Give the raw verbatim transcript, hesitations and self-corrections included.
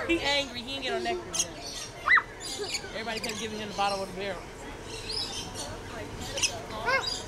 He angry. He ain't get no nectar yet. Everybody kept giving him the bottle of the barrel.